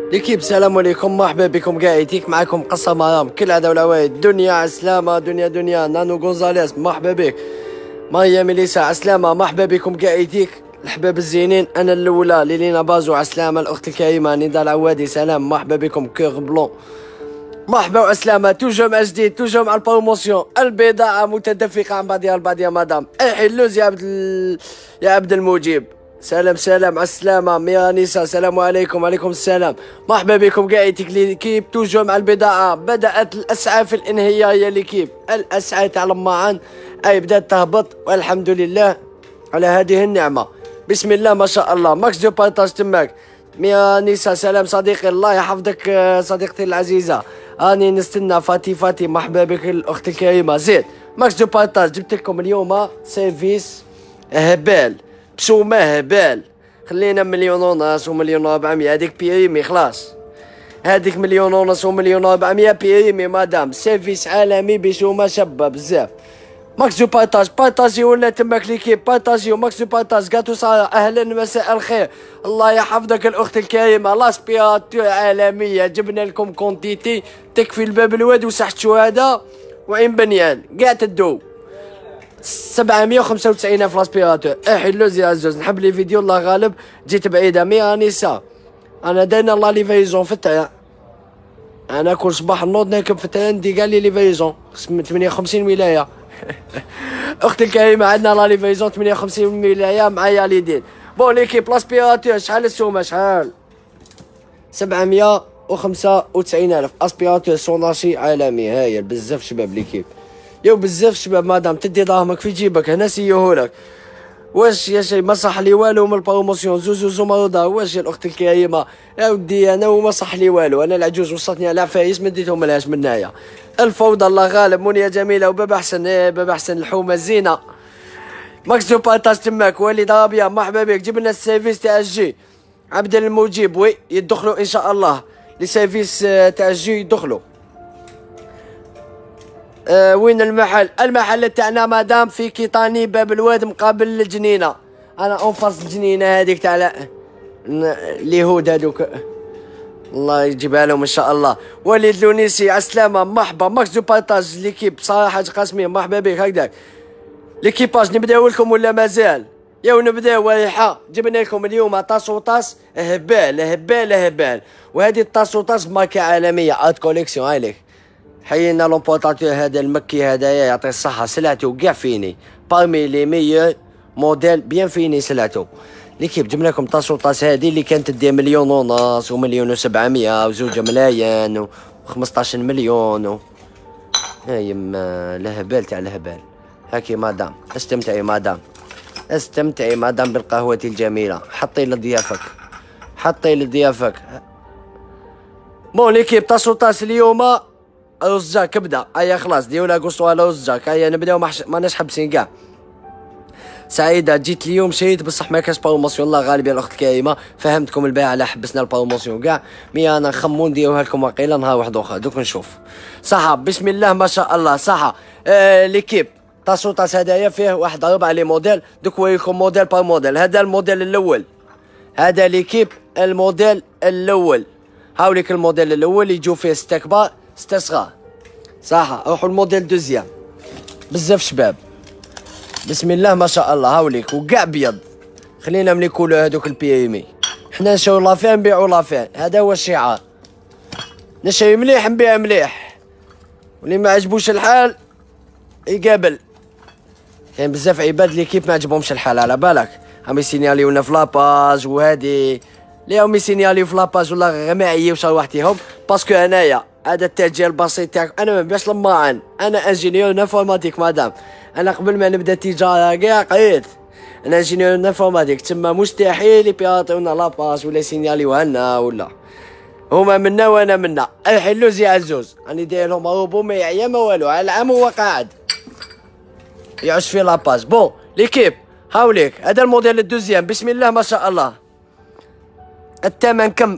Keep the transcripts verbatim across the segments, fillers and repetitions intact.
ليكيب السلام عليكم، مرحبا بكم قاعديك معكم قصة مرام كل عدا والعوايد. دنيا عسلامة، دنيا دنيا نانو غونزاليس مرحبا بك. مايا ميليسا عسلامة مرحبا بكم قاعديك. الحباب الزينين، انا الاولى ليلينا بازو عسلامة. الاخت الكريمة نضال العوادي سلام مرحبا بكم. كوغ بلون مرحبا وعسلامة. توجو مع جديد، توجو مع البروموسيون. البضاعة متدفقة عن بعضها البعض يا مدام. اي اللوز يا عبد ال... يا عبد المجيب. سلام سلام على السلامة. ميرانيسا السلام عليكم. وعليكم السلام مرحبا بكم قاعدتك ليكيب. توجو مع البضاعة. بدأت الأسعاف الانهيارية ليكيب. الأسعاف تاع المعان أي بدأت تهبط والحمد لله على هذه النعمة. بسم الله ما شاء الله. ماكس دو بارتاج تماك. ميرانيسا سلام صديقي، الله يحفظك صديقتي العزيزة. راني نستنى فاتي فاتي مرحبا بك الأخت الكريمة. زيد ماكس دو بارتاج جبت لكم اليوم سيرفيس هبال بسومة هبال. خلينا مليون ونص ومليون وربعمية. هذيك بيريمي خلاص، هذيك مليون ونص ومليون وربعمية بيريمي مدام. سيرفيس عالمي بسومة شابة بزاف. ماكس دو بارتاج بارتاجي ولا تماك ليكيب بارتاجيو. ماكس دو بارتاج كاتو سارة اهلا مساء الخير. الله يحفظك الاخت الكريمة. لاسبيراتور عالمية جبنا لكم كونتيتي تكفي الباب الواد وسحت شهداء وعين بنيان قاع تدو. سبعمية وخمسة وتسعين الف لاسبيراتور. احي اللوز يا عزوز. نحب لي فيديو الله غالب جيت بعيدة. ميرانيسا انا داينا لا ليفيزون في التران. انا كل صباح نوض نركب في التران دي قال لي ليفيزون ثمانية وخمسين ولاية. اختي الكريمة عندنا لا ليفيزون ثمانية وخمسين ولاية معايا ليدين. بون ليكيب لاسبيراتور شحال السومة شحال؟ سبعمية وخمسة وتسعين الف اسبيراتور سوناشي عالمي. هايل بزاف شباب ليكيب. يو بزاف شباب مادام تدي دراهمك في جيبك هنا سيوهولك. واش يا شي ما صح لي والو من البروموسيون. زوزو زمرضة واش يا الاخت الكريمة يا ودي انا وما صح لي والو. انا العجوز وصلتني على عفايس ما ديتهم لهاش منايا. الفوضى الله غالب. منيا جميلة وبابا حسن. ايه بابا حسن الحومة الزينة. ماكس دو بارتاج تماك. وليد رابية مرحبا بك. جبنا السيرفيس تاع الجي. عبد المجيب وي يدخلوا ان شاء الله. لي سيرفيس تاع الجي يدخلوا. أه وين المحل؟ المحل تاعنا مدام في كيطاني باب الواد مقابل الجنينه. انا اونفاس الجنينه هذيك تاع اليهود هذوك الله يجيبها لهم ان شاء الله. وليد لونيسي عسلامه مرحبا. ماكس دو بارتاج ليكيب صراحه قاسمين مرحبا بك. هكذاك ليكيباج نبداو لكم ولا مازال؟ ياو نبداو. وايحه جبنا لكم اليوم طاس وطاس هبال هبال هبال. وهذه الطاس وطاس ماركه عالميه اد كوليكسيون. هاي لك حيينا لومبورتاتور هذا المكي هذايا يعطي الصحة. سلعته كاع فيني بارمي لي ميور موديل بيان فيني سلعته. ليكيب جبنا لكم طاس وطاس هذه اللي كانت تدي مليون ونص ومليون وسبعمية وزوجة ملايين وخمسطاش مليون و... هاي ما الهبال تاع الهبال. هاكي مدام استمتعي مدام استمتعي مدام بالقهوة الجميلة. حطي لضيافك حطي لضيافك. بون ليكيب طاس وطاس اليوم رزاك كبده. ايا خلاص ديولا قصوا على رزاك. ايا نبداو محش... ماناش حابسين كاع. سعيده جيت اليوم شريت بصح ما كاش بروموسيون. الله غالب يا الاخت الكريمه فهمتكم البيع على حبسنا البروموسيون كاع. مي انا نخمو نديروها لكم واقيلا نهار واحد اخر دوك نشوف. صحه بسم الله ما شاء الله. صحه آه ليكيب طاس وطاس هدايا فيه واحد ربع لي موديل. دوك وريكم موديل بار موديل. هذا الموديل الاول. هذا ليكيب الموديل الاول. هاوليك الموديل الاول يجو فيه ستة كبار ستة صغار. صح روحوا الموديل دوزيام. بزاف شباب بسم الله ما شاء الله. هاوليك وكاع بيض. خلينا من يكولو هذوك البيريمي. حنا نشرو لافين نبيعو لافين. هذا هو الشعار. نشري مليح نبيع مليح. واللي ما عجبوش الحال يقابل. كاين يعني بزاف عباد اللي كيف ما عجبهمش الحال على بالك هم يسينياليونا في لاباج وهادي اللي هم يسينياليو في لاباج ولا غير ما عيوش روحتيهم. باسكو انايا هذا التسجيل البسيط تاعك. انا ما نبيعش لماعن. انا انجينيور انفورماتيك مدام. انا قبل ما نبدا تجاره كاع قريت. انا انجينيور انفورماتيك تما مستحيل يبيعطيونا لاباج ولا يسينياليوها لنا ولا هما منا وانا منا. الحلو زي عزوز راني داير لهم روبو ما يعيا ما والو على العام هو قاعد يعش في لاباج. بون ليكيب هاوليك هذا الموديل الدوزيام. بسم الله ما شاء الله. الثمن كم؟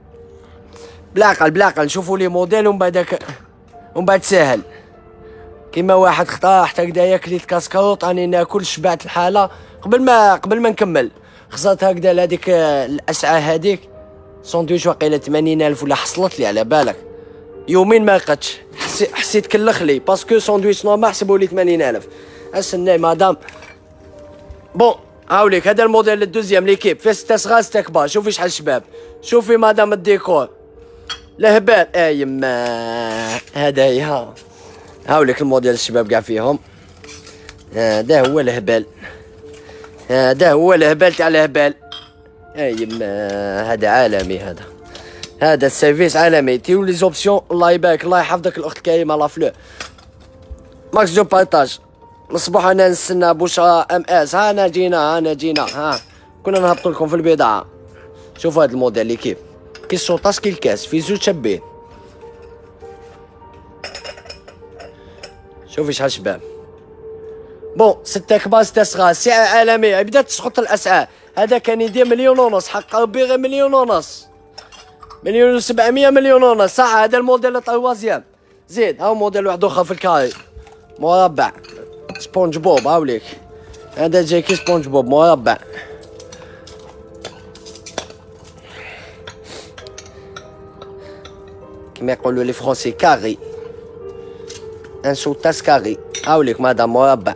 بلاقل بلاقل نشوفوا لي موديل ومن بعدك ومن بعد ساهل. كيما واحد خطا حتى هكذا ياكليت كاسكروط راني ناكل شبعت الحاله قبل ما قبل ما نكمل. خزرت هكذا لهذيك الاسعى هذيك ساندويتش واقيلا ثمانين ألف ولا حصلت لي على بالك يومين ما لقيتش حسيت حسيت كلخ لي باسكو ساندويتش نورمال حسبوا لي ثمانين ألف. استنى مدام. بون هاوليك هذا الموديل الدوزيام ليكيب فيه ستة صغار ستة كبار. شوفي شحال شباب. شوفي مدام الديكور لهبال. اه يما هدايا. هاوليك الموديل الشباب كاع فيهم. هذا هو الهبال. هذا هو الهبال تاع الهبال. اه يما هذا عالمي. هذا هذا السيرفيس عالمي. تيو لي زوبسيون. الله يبارك الله يحفظك الاخت كريمه لافلو. ماكس دو بارطاج. من الصباح انا نستنى بشرى ام اس. ها انا جينا ها انا جينا ها كنا نهبطوا لكم في البضاعه. شوفوا هذا الموديل اللي كيف كي السوطاس كي الكاس في زوج شابين. شوفي شحال شباب. بون ستة كبار ستة صغار سعر عالمي. بدات تسقط الاسعار. هذا كان يدير مليون ونص حق ربي غير مليون ونص مليون وسبعمية مليون ونص صح. هذا الموديل الطوازيام. زيد هاو موديل واحد اخر في الكاري مربع سبونج بوب. هاوليك هذا جاي كي سبونج بوب مربع. كما يقولوا لي فرونسي كاري ان سوتاس كاري. هاوليك مادام مربع.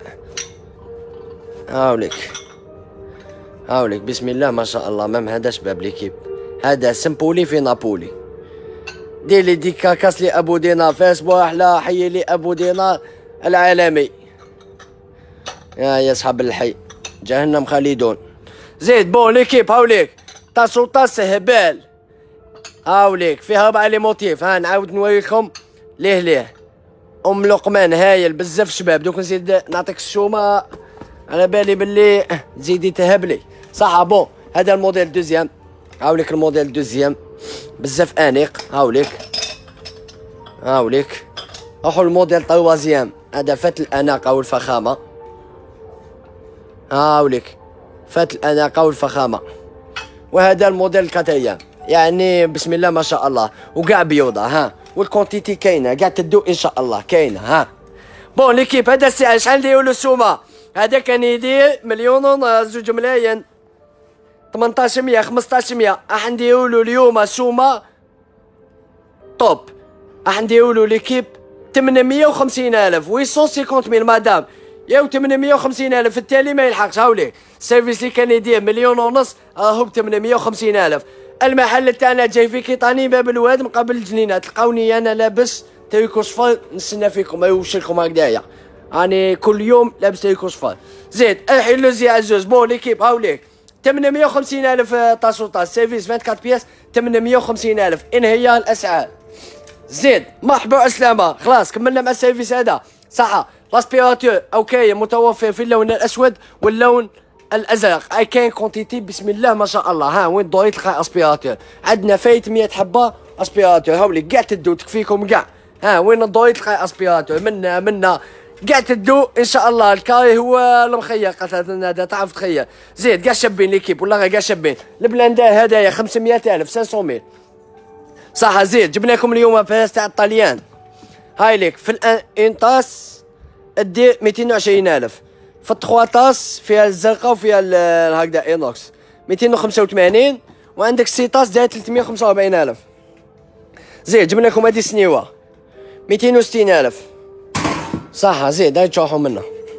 هاوليك هاوليك بسم الله ما شاء الله. مام هذا شباب ليكيب. هذا سمبولي في نابولي. دير لي ديكاكاس لي ابو دينار فيسبوك احلى. حيي لي ابو دينار العالمي. يا يا صحاب الحي جهنم خالدون. زيد بون ليكيب. هاوليك طاسو طاس هبال. هاوليك فيها ربع لي موتيف. ها نعاود نوريكم ليه ليه. ام لقمان هايل بزاف شباب. دوك نزيد نعطيك الشومه على بالي باللي تزيدي تهبلي صح. بون هذا الموديل دوزيام. هاوليك الموديل دوزيام بزاف انيق. هاوليك هاوليك روحو الموديل طوازيام. هذا فات الاناقه والفخامه. هاوليك فات الاناقه والفخامه. وهذا الموديل كاتايام يعني بسم الله ما شاء الله. وكاع بيوضه ها والكونتيتي كاينه كاع تدو ان شاء الله كاينه. ها بون ليكيب هذا السعر شحال نديرو له السومه. هذا كان يدير مليون ونص زوج ملايين ثمنطاش مية خمسطاش مية. راح نديرو له اليوم سومه توب. راح نديرو له ليكيب ثمنمية وخمسين ألف ويسون سيكونت ميل مدام. ياو ثمنمية وخمسين ألف التالي ما يلحقش. هاوليك السيرفيس اللي كان يدير مليون ونص راهو ب ثمنمية وخمسين ألف. المحل تاعنا جاي في كيطاني باب الواد مقابل الجنينه. تلقاوني انا لابس تريكو صفر نستنى فيكم ما يوش لكم هكذايا. راني كل يوم لابس تريكو صفر. زيد الحين لوزي عزوز. بون ليكيب هاوليك ثمنمية وخمسين ألف طاسو طاس سيرفيس أربعة وعشرين بياس ثمنمية وخمسين ألف. ان هي الاسعار. زيد مرحبا وعسلامة. خلاص كملنا مع السيرفيس هذا صح. لاسبيراتور اوكي متوفر في اللون الاسود واللون الازرق. اي كاين كونتيتي بسم الله ما شاء الله. ها وين دوري تلقى اسبيراتور. عندنا فايت مية حبه اسبيراتور. هاوليك كاع تدو تكفيكم كاع. ها وين دوري تلقى اسبيراتور منا منا كاع تدو ان شاء الله. الكاري هو المخير هذا تعرف تخير. زيد كاع شابين ليكيب والله غير كاع شابين. البلاندار هدايا خمسمية ألف خمسمية ميل صح. زيد جبنا لكم اليوم باس تاع الطليان. هاي ليك في الان طاس دير ميتين وعشرين ألف. في التخوا طاس فيها الزرقاء وفيها هكذا اينوكس ميتين وخمسة وثمانين. وعندك سي طاس داير ثلاثمية وخمسة وأربعين ألف. زيد جبنا لكم هذه سنيوه ميتين وستين ألف صح. زيد هاي تشوفوا منها.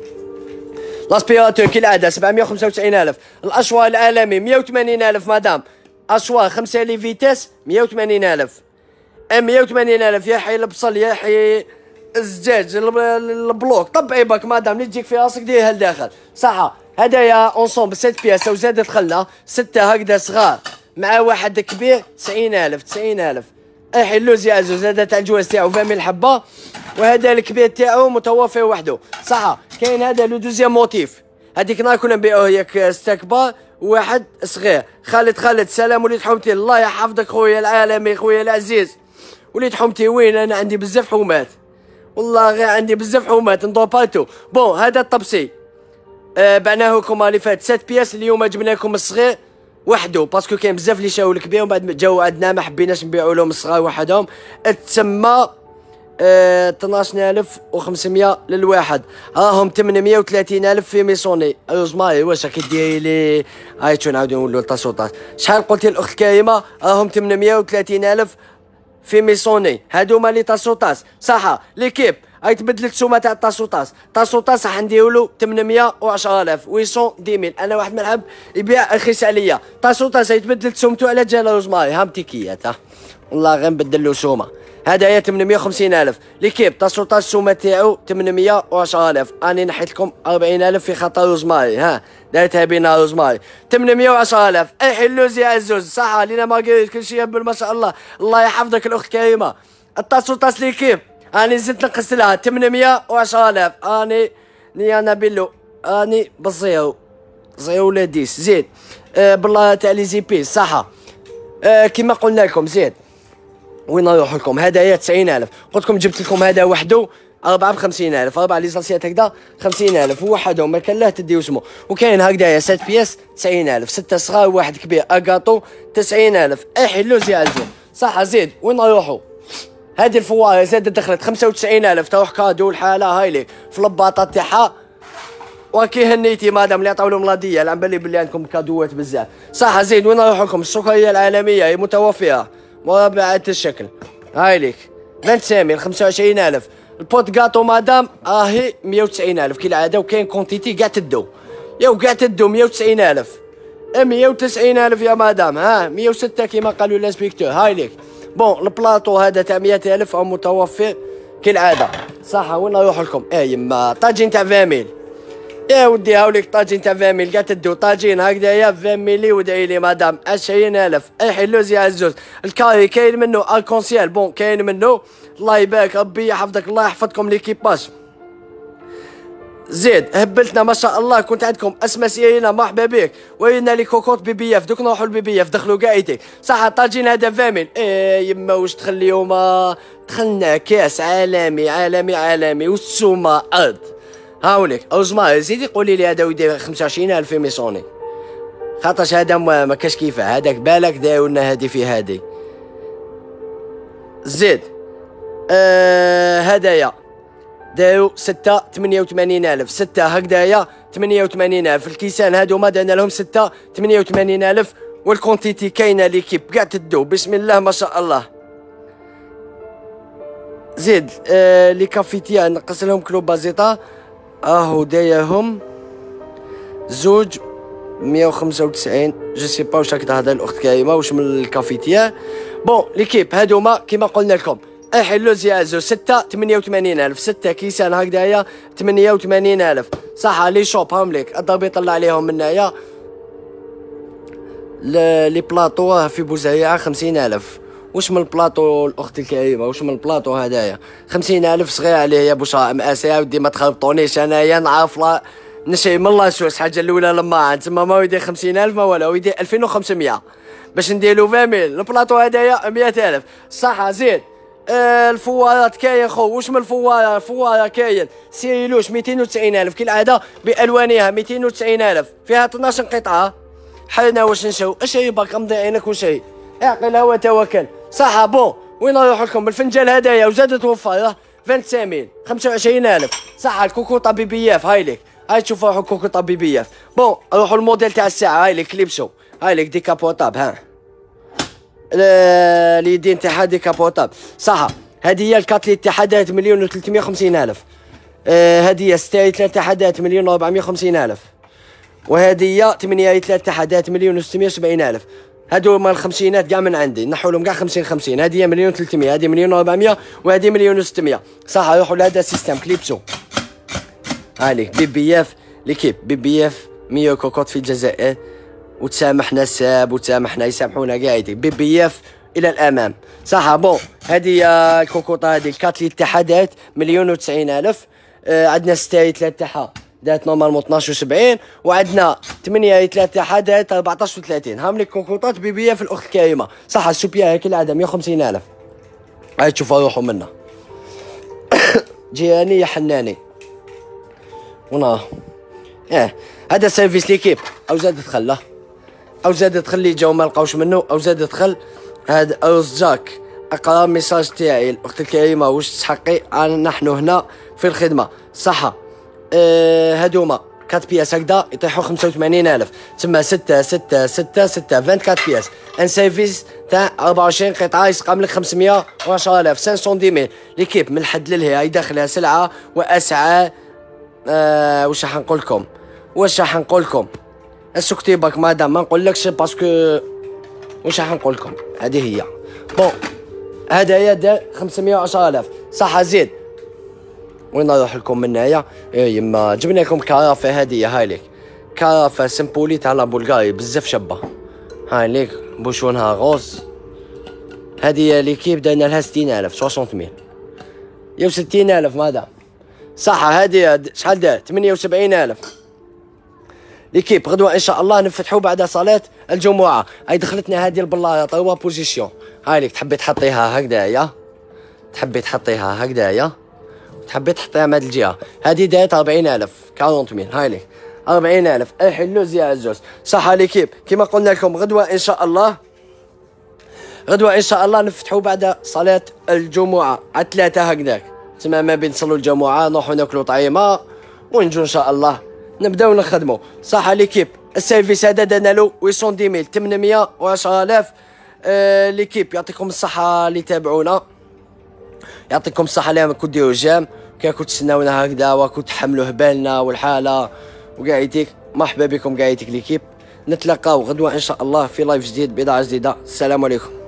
لاسبيراتور كالعاده سبعمية وخمسة وتسعين ألف. الاشواء العالمي مية وثمانين ألف مدام. اشواء خمسة لي فيتاس مية وثمانين ألف. مية وثمانين ألف يا حي البصل يا حي الزجاج البلوك. طبعي بك مادام اللي تجيك في راسك ديرها لداخل صح. هدايا اونسومبل ست بياس وزاد دخلنا ستة هكذا صغار مع واحد كبير تسعين ألف تسعين ألف. الحين اللوز يا عزوز هذا تاع الجواز تاعو فامي الحبه. وهذا الكبير تاعو متوفر وحده صح. كاين هذا لو دوزيام موتيف. هذيك نهار كنا نبيعوه ياك ستة كبار وواحد صغير. خالد خالد سلام وليد حومتي الله يحفظك خويا العالمي خويا العزيز. وليد حومتي وين انا عندي بزاف حومات والله غير عندي بزاف حومات ندور بارتو. بون هذا الطبسي آه بعناه لكم اللي فات ست بياس. اليوم جبنا لكم الصغير وحده باسكو كاين بزاف اللي شاو الكبير ومن بعد جاو عندنا ما حبيناش نبيعوا لهم الصغار وحدهم. تسمى اه اثناش ألف وخمسمية للواحد، راهم ثمانمية وثلاثين ألف في ميسوني. أروز ماي واش راكي ديري لي؟ هاي شو نعاودو نولو التصويتات. شحال قلتي الأخت الكريمة؟ راهم ثمانمية وثلاثين ألف في ميسوني، هادوما لي تاسوطاس صح. ليكيب هاي تبدلت السومه تاع التاسوطاس، تاسوطاس راح نديرولو ثمانمية وعشرة آلاف ثمانمية وعشرين. انا واحد ملعب يبيع رخيص عليا، تاسوطاس هاي تبدلت سومتو على جال روزماري، هام تيكيات ها والله غير نبدلو سومه. هذا هي ثمانمية وخمسين ألف. ليكيب تاسوطاس السومه تاعو ثمانمية وعشرة آلاف، اني نحيت لكم أربعين ألف في خطر روزماري، ها دارتها بينا روزماري ثمانمية وعشرة آلاف. اي حلوز يا عزوز صح. لينا مارغريت كل شيء يهبل ما شاء الله. الله يحفظك الاخت كريمه. التاسوطاس ليكيب اني زدت نقص لها ثمانمية وعشرة آلاف، اني ني انا بيلو اني بالزيرو زيرو ولا ديس زيد أه بالله تاع لي زي بي صح. أه كيما قلنا لكم زيد وين نروح لكم. هذا هي تسعين ألف، قلت لكم جبت لكم هذا وحده أربعة بخمسين ألف، أربعة ليزاسيات هكذا خمسين ألف وحدهم ما كان له تديو اسمه. وكاين هكذايا ست بياس تسعين ألف، ستة صغار وواحد كبير أكاطو تسعين ألف. اي حلوز يا عزيز صح. زيد وين نروحوا؟ هذه الفواره زادت دخلت خمسة وتسعين ألف، تروح كادو الحاله هاي ليك في الباطه تاعها. وكي هنيتي مادام اللي عطاو لهم لاديه، على بالي بلي عندكم كادوات بزاف صح. زيد وين نروح لكم؟ السكريه العالميه هي متوفره مربعة الشكل هاي ليك خمسة وخمسين خمسة وعشرين ألف. البوت غاتو مادام راهي مية وتسعين ألف كالعاده، وكاين كونتيتي كاع تدو ياو كاع تدو مية وتسعين ألف مية وتسعين ألف يا مادام، ها مية وستة كيما قالوا الانسبيكتور هاي ليك. بون البلاطو هذا تاع مية ألف او متوفر كالعاده صح. وين نروح لكم؟ اي يما طاجين تاع عشرين ميل يا ودي هاوليك طاجين تاع عشرين ميل كاع تدو طاجين هكذايا عشرين ميلي. ودعي لي مادام عشرين ألف. اي حلوز يا عزوز. الكاري كاين منه اركونسيال بون كاين منه. الله يبارك ربي يحفظك الله يحفظكم ليكيباج. زيد هبلتنا ما شاء الله. كنت عندكم اسماء سيرينا مرحبا بك. وينا لي كوكوط بي بي اف دوك نروحوا للبي بي اف دخلوا كاع ايديك صح. طاجين هذا عشرين ميل. ايه يما واش دخل اليوم؟ دخلنا كاس عالمي عالمي عالمي والسومه ارض هاوليك. اوزما زيدي قولي لي هذا ويدير خمسة وعشرين ألف في ميسوني، خاطرش هذا ما كاش كيفاه. هذاك بالك داو لنا هادي في هادي. زيد آه هدايا داو ستة ثمانية وثمانين ألف، ستة هكذايا ثمانية وثمانين ألف. الكيسان هادو ما دانا لهم ستة ثمانية وثمانين ألف. والكونتيتي كاينه ليكيب كاع تدو بسم الله ما شاء الله. زيد آه لي كافيتيا نقص لهم كلو بازيطا اهو دايرهم زوج مية وخمسة وتسعين. جو سي با واش راك تهضر الاخت كريمه واش من الكافيتيا. بون ليكيب هادوما كيما قلنا لكم. اي حلوز يا عزوز ستة ثمانية وثمانين ألف، ستة كيسان هكذايا ثمانية وثمانين ألف صح. لي شوب هاهم ليك الضرب يطلع عليهم من هنايا. لي بلاطو في بوزهيعه خمسين ألف. واش من البلاطو الاخت الكريمه؟ واش من البلاطو هدايا خمسين ألف صغير عليه يا بشرى مآسي. يا ودي ما تخربطونيش انايا نعرف لا نشري من لاسوس حاجه الاولى لما تما ما يدير خمسين ألف ما ولا يدير ألفين وخمسمية باش نديرو عشرين ميل. البلاطو هدايا مية ألف صح. زيد آه الفوارات كاين خو. واش من الفواره؟ الفواره كاين سيريلوش ميتين وتسعين ألف كالعاده بالوانها ميتين وتسعين ألف فيها اثناش قطعه. حالنا واش نشرو؟ اشري باك غمضي عينك وشري اعقل هو توكل صح. بون وين نروح لكم؟ بالفنجان هدايا وزاد توفر خمسة وعشرين ميل خمسة وعشرين ألف صح. الكوكوطه بي بي اف هاي ليك هاي تشوفوا روحوا كوكوطه بي بي اف. بون نروحوا الموديل تاع الساعه هاي ليك كليبسو هاي ليك ديكابوطاب ها اليدين تاعها ديكابوطاب صح. هذه هي الكاتليت تاعها دارت مليون و ثلاثمية وخمسين ألف. هذه هي ستة ثلاثة تاعها دارت مليون و أربعمية وخمسين ألف. وهذه هي ثمانية ثلاثة تاعها دارت مليون و ستمية وسبعين ألف. هادو مال الخمسينات كاع من عندي نحو لهم كاع خمسين خمسين. هذه هي مليون ثلاثمية، هذه مليون وأربعمية، وهذه مليون وستمية صح. روحوا لهذا السيستم كليبسو هاليك بي بي اف ليكيب بي بي اف مية كوكوط في الجزائر. وتسامحنا الساب وتسامحنا يسامحونا كاع بي بي اف الى الامام صح. بون هذه الكوكوطه هذه الكاتليت تاعها دارت مليون وتسعين ألف. آه عندنا ستة ثلاثة تاعها دارت نورمالمون اثناش وسبعين. وعندنا ثمانية ثلاثة تاعها دارت أربعطاش وثلاثين. هام لي كوكوطات بي بي اف الاخت الكريمه صح. السوبيا هيك العاده مية وخمسين ألف. هاي تشوفوا روحوا منا جيراني يا حناني ونا اه هذا سيرفيس ليكيب. او زاد دخل او زاد دخل لي جاو ما لقاوش منه او زاد دخل هذا ارز جاك اقرا ميساج تاعي. الاخت الكريمه واش تحقي؟ أنا نحن هنا في الخدمه صح. أه هادوما أربعة بياس هكذا يطيحوا خمسة وثمانين ألف، تما ستة ستة ستة ستة أربعة وعشرين بياس. ان سيرفيس تاع أربعة وعشرين قطعه يسقام لك خمسمية وعشرة آلاف خمسمية وعشرة. ليكيب من الحد للهي هاي داخلها سلعه واسعى. أه واش راح نقول لكم واش راح نقول لكم السكتي باك مادام ما نقولكش باسكو واش راح نقول لكم. هذه هي بون هدايا دار خمسمية وعشرة آلاف صح. زيد وين نروح لكم من هنايا؟ اي يما جبنا لكم كرافه هديه. هاي ليك كرافه سمبولي تاع بلغاري بزاف شابه. هاي ليك بوشونها غوز. هديه ليكيب درنا لها ستين ألف ستين يو ستين ألف مادام صح. هديه شحال دار؟ ثمانية وسبعين ألف. ليكيب غدوه ان شاء الله نفتحوا بعد صلاه الجمعه. هاي دخلتنا هذه البلاطه توا بوزيسيون. هاي ليك تحبي تحطيها هكذايا، تحبي تحطيها هكذايا، تحبي تحطيها من هذه الجهه. هذه دايره أربعين ألف أربعين. هاي ليك أربعين ألف. الحلوز يا عزوز صح. ليكيب كيما قلنا لكم غدوه ان شاء الله، غدوه ان شاء الله نفتحوا بعد صلاه الجمعه على ثلاثه هكذاك. تما ما بين نصلوا الجمعه نروحوا ناكلوا طعيمه ونجوا ان شاء الله نبداو نخدموا صح. ليكيب السيرفيس هذا درنا له ثمانمية وعشرين ثمانمية وعشرة آلاف. آه ليكيب يعطيكم الصحه اللي تابعونا، يعطيكم الصحه اللي راكم ديروا جام كاكو تسناونا هكذا وكو تحملوا بالنا والحاله وقاعديك. مرحبا بكم قاعديك ليكيب. نتلاقاو غدوه ان شاء الله في لايف جديد بضاعه جديده. السلام عليكم.